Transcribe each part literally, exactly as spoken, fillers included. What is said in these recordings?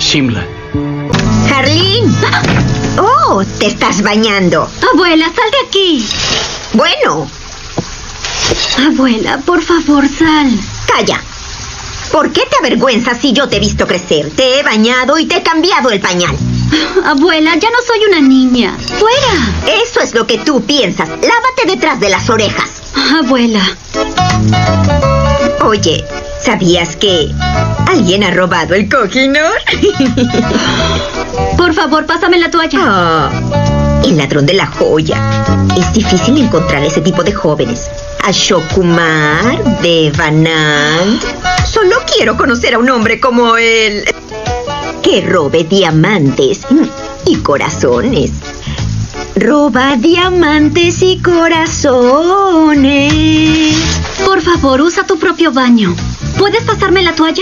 Shimla. Harleen. Oh, te estás bañando. Abuela, sal de aquí. Bueno. Abuela, por favor, sal. Calla. ¿Por qué te avergüenzas si yo te he visto crecer? Te he bañado y te he cambiado el pañal. Abuela, ya no soy una niña. ¡Fuera! Eso es lo que tú piensas. Lávate detrás de las orejas. Abuela. Oye, ¿sabías que alguien ha robado el Kohinoor? Por favor, pásame la toalla. Oh, el ladrón de la joya. Es difícil encontrar ese tipo de jóvenes. Ashok Kumar, Devanand. Solo quiero conocer a un hombre como él, que robe diamantes y corazones. Roba diamantes y corazones. Por favor, usa tu propio baño. ¿Puedes pasarme la toalla?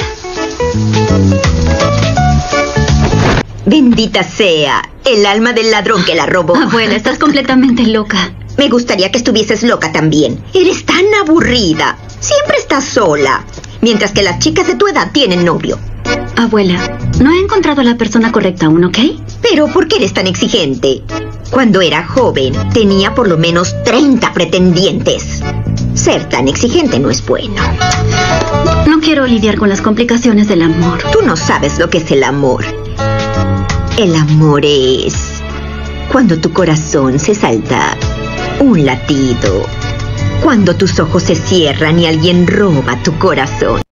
Bendita sea el alma del ladrón que la robó. Abuela, estás completamente loca. Me gustaría que estuvieses loca también. Eres tan aburrida. Siempre estás sola. Mientras que las chicas de tu edad tienen novio. Abuela, no he encontrado a la persona correcta aún, ¿ok? Pero ¿por qué eres tan exigente? Cuando era joven, tenía por lo menos treinta pretendientes. Ser tan exigente no es bueno. No quiero lidiar con las complicaciones del amor. Tú no sabes lo que es el amor. El amor es cuando tu corazón se salta un latido. Cuando tus ojos se cierran y alguien roba tu corazón.